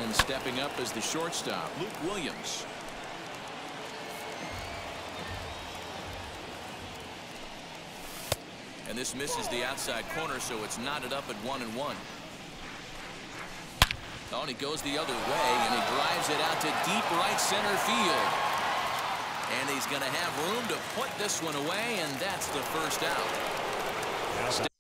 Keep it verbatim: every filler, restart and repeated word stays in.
And stepping up as the shortstop, Luke Williams. And this misses the outside corner, so it's knotted up at one and one. Oh, and he goes the other way, and he drives it out to deep right center field. And he's going to have room to put this one away, and that's the first out.